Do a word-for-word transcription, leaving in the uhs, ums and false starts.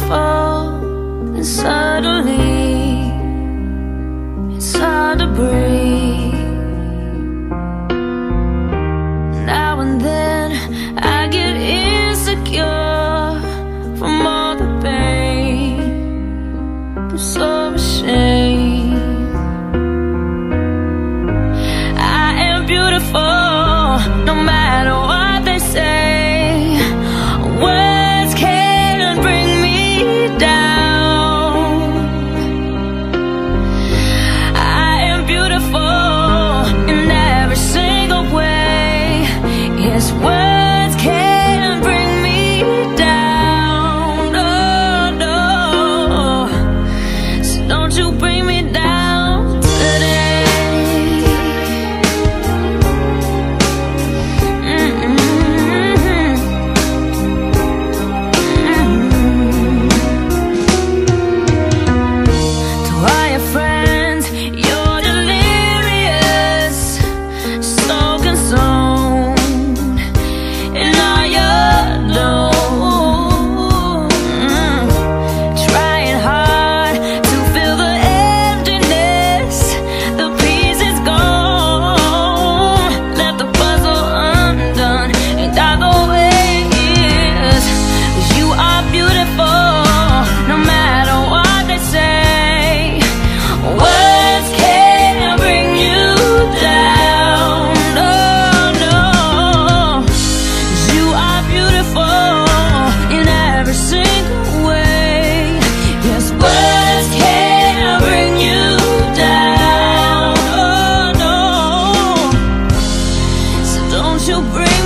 beautiful, and suddenly it's hard to breathe. Now and then I get insecure from all the pain. I'm so ashamed. I am beautiful, no matter what they say. Words can't bring me down. I am beautiful in every single way. Yes, words can't bring me down. No, no. So don't you bring me down today. Mm-mm. Mm-mm. To all your friends, you're delirious, so consumed in all your doom. Trying hard to fill the emptiness, the piece is gone. Left the puzzle undone and got the ways. 'Cause you are beautiful, no matter what they say. Words can't bring you down. No, no. 'Cause you are beautiful in every single way. Yes, words can't bring you down. Oh, no. So don't you bring